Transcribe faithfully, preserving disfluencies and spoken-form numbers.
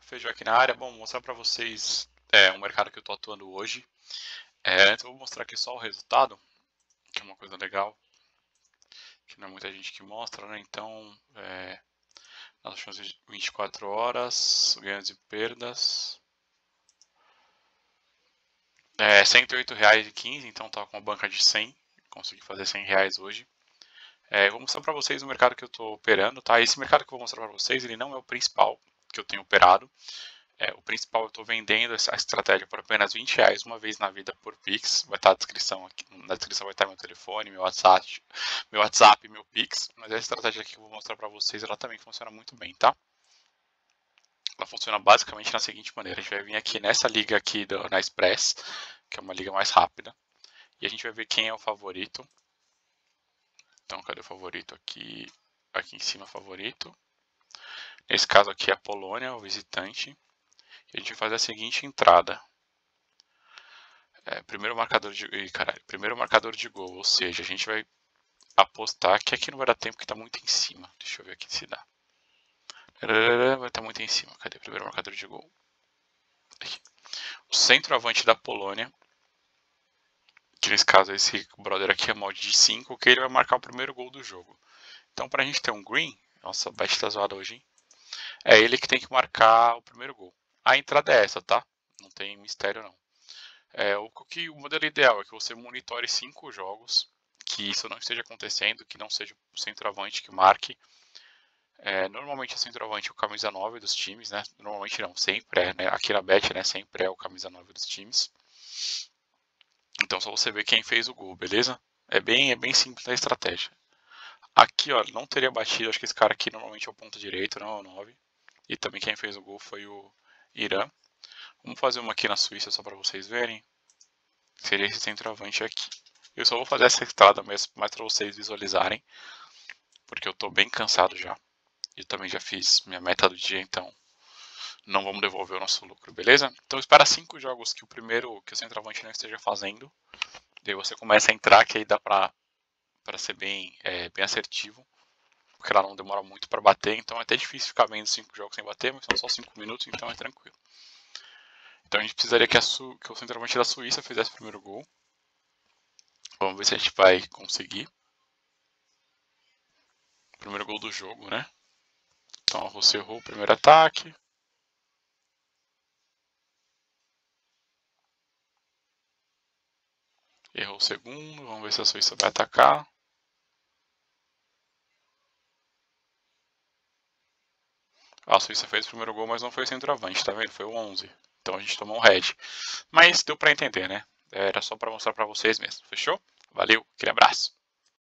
Feijão aqui na área. Bom, vou mostrar para vocês é, um mercado que eu estou atuando hoje. É, antes eu vou mostrar aqui só o resultado, que é uma coisa legal, que não é muita gente que mostra, né? Então, é, nas últimas vinte e quatro horas, ganhos e perdas. É, cento e oito reais e quinze, então tá com uma banca de cem, consegui fazer cem reais hoje. É, vou mostrar para vocês o mercado que eu estou operando, tá? Esse mercado que eu vou mostrar para vocês, ele não é o principal que eu tenho operado. É, o principal, eu estou vendendo essa estratégia por apenas vinte reais uma vez na vida por Pix. Vai estar na descrição aqui. Na descrição vai estar meu telefone, meu WhatsApp, meu WhatsApp, meu Pix. Mas essa estratégia aqui que eu vou mostrar para vocês, ela também funciona muito bem, tá? Ela funciona basicamente na seguinte maneira: a gente vai vir aqui nessa liga aqui do, na Express, que é uma liga mais rápida, e a gente vai ver quem é o favorito. Então, cadê o favorito aqui? Aqui em cima, favorito. Nesse caso aqui é a Polônia, o visitante. E a gente vai fazer a seguinte entrada. É, primeiro marcador de. Ih, caralho, primeiro marcador de gol, ou seja, a gente vai apostar que aqui não vai dar tempo que está muito em cima. Deixa eu ver aqui se dá. Vai estar muito em cima. Cadê o primeiro marcador de gol? Aqui. O centroavante da Polônia, que nesse caso esse brother aqui é mod de cinco, que ele vai marcar o primeiro gol do jogo. Então, pra gente ter um green, nossa, a bet tá zoada hoje, hein? É ele que tem que marcar o primeiro gol. A entrada é essa, tá? Não tem mistério não. É, o, que, o modelo ideal é que você monitore cinco jogos, que isso não esteja acontecendo, que não seja o centroavante que marque. É, normalmente o centroavante é o camisa nove dos times, né? Normalmente não, sempre é, né? Aqui na bet, né? Sempre é o camisa nove dos times. Então só você ver quem fez o gol, beleza? É bem, é bem simples a estratégia. Aqui, ó, não teria batido, acho que esse cara aqui normalmente é o ponto direito, não é o nove. E também quem fez o gol foi o Irã. Vamos fazer uma aqui na Suíça só para vocês verem. Seria esse centroavante aqui. Eu só vou fazer essa entrada mesmo, mais para vocês visualizarem, porque eu estou bem cansado já. Eu também já fiz minha meta do dia, então não vamos devolver o nosso lucro, beleza? Então espera cinco jogos que o primeiro, que o centroavante não esteja fazendo. Daí você começa a entrar, que aí dá para para ser bem, é, bem assertivo, porque ela não demora muito para bater, então é até difícil ficar vendo cinco jogos sem bater, mas são só cinco minutos, então é tranquilo. Então a gente precisaria que, a Su, que o centroavante da Suíça fizesse o primeiro gol. Vamos ver se a gente vai conseguir. Primeiro gol do jogo, né? Então a Rússia errou o primeiro ataque. Errou o segundo. Vamos ver se a Suíça vai atacar. A Suíça fez o primeiro gol, mas não foi o centroavante, tá vendo? Foi o onze. Então a gente tomou um head. Mas deu pra entender, né? Era só pra mostrar pra vocês mesmo. Fechou? Valeu, aquele abraço.